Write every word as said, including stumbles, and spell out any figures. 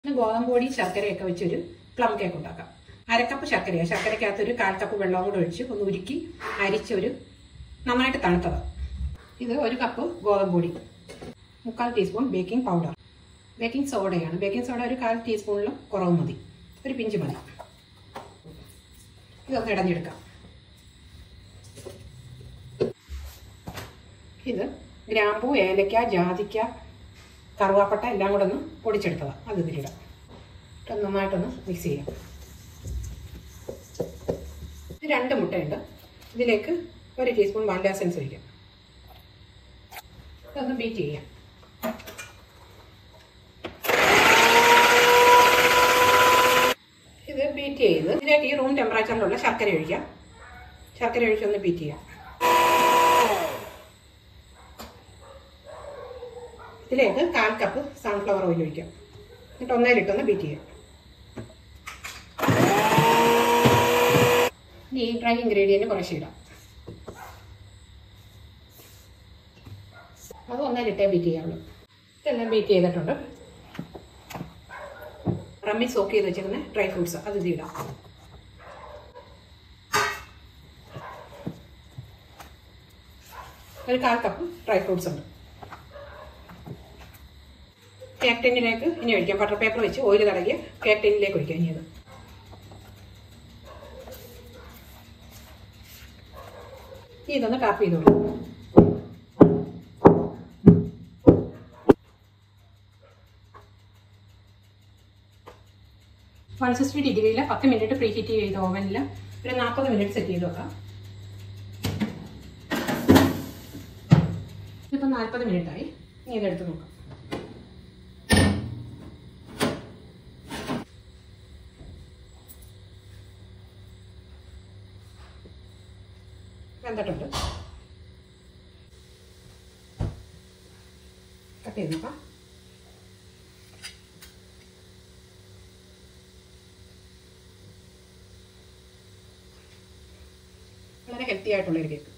പിന്നെ ഗോതമ്പ് പൊടി ശർക്കരയൊക്കെ വെച്ചൊരു പ്ലം കേക്ക് ഉണ്ടാക്കാം. അരക്കപ്പ് ശർക്കരയാണ്. ശർക്കരയ്ക്കകത്തൊരു കാൽ കപ്പ് വെള്ളം കൂടെ ഒഴിച്ച് ഒന്ന് ഉരുക്കി അരിച്ചൊരു നന്നായിട്ട് തണുത്തത്. ഇത് ഒരു കപ്പ് ഗോതമ്പ് പൊടി, മുക്കാൽ ടീസ്പൂൺ ബേക്കിംഗ് പൗഡർ, ബേക്കിംഗ് സോഡയാണ്. ബേക്കിംഗ് സോഡ ഒരു കാൽ ടീസ്പൂണിലും കുറവ് മതി, ഒരു പിഞ്ച് മതി. ഇതൊന്ന് ഇടഞ്ഞെടുക്കാം. ഇത് ഗ്രാമ്പൂ, ഏലക്ക, ജാതിക്ക, കറുവാപ്പട്ട എല്ലാം കൂടെ ഒന്ന് പൊടിച്ചെടുത്തതാണ്. അത് ഇതിലിടാം. നന്നായിട്ടൊന്ന് മിക്സ് ചെയ്യാം. രണ്ട് മുട്ടയുണ്ട്. ഇതിലേക്ക് ഒരു ടീസ്പൂൺ വാനില എസൻസ് ഒഴിക്കാം. ഇതൊന്ന് ബീറ്റ് ചെയ്യാം. ഇത് ബീറ്റ് ചെയ്ത് ഇതിലേക്ക് ഈ റൂം ടെമ്പറേച്ചറിലുള്ള ശർക്കര ഒഴിക്കാം. ശർക്കര ഒഴിച്ചൊന്ന് ബീറ്റ് ചെയ്യാം. ഇതിലേക്ക് കാൽ കപ്പ് സൺഫ്ലവർ ഓയിൽ ഒഴിക്കാം. എന്നിട്ട് ഒന്നേലിട്ടൊന്ന് ബീറ്റ് ചെയ്യാം. ഈ ഡ്രൈ ഇൻഗ്രീഡിയൻറ്റ് കുറച്ച് ഇടാം. അത് ഒന്നേലിട്ടേ ബീറ്റ് ചെയ്യാവുള്ളൂ. ഇതെല്ലാം ബീറ്റ് ചെയ്തിട്ടുണ്ട്. റമ്മി സോക്ക് ചെയ്ത് വെച്ചിരുന്ന ഡ്രൈ ഫ്രൂട്ട്സ് അത് ഇതിടാം. ഒരു കാൽ കപ്പ് ഡ്രൈ ഫ്രൂട്ട്സ് ഉണ്ട്. കേക്ക് ടിന്നിലേക്ക് ഇനി ഒഴിക്കാം. ബട്ടർ പേപ്പർ വെച്ച് ഓയിൽ തടകിയ കേക്ക് ടിന്നിലേക്ക് ഒഴിക്കാം. ഇനി അത് ഇതൊന്ന് ടാപ്പ് ചെയ്തോളൂ. വൺ സിക്സ്റ്റി ഡിഗ്രിയിൽ പത്ത് മിനിറ്റ് പ്രീ ഹീറ്റ് ചെയ്ത ഓവനിൽ ഒരു നാൽപ്പത് മിനിറ്റ് സെറ്റ് ചെയ്ത് വെക്കാം. ഇതിപ്പോൾ നാൽപ്പത് മിനിറ്റായി. ഇനി ഇതെടുത്ത് നോക്കാം. വെന്തിട്ടുണ്ട്. കട്ട് ചെയ്ത് നോക്കാം. വളരെ ഹെൽത്തി ആയിട്ടുള്ളൊരു കേക്ക്.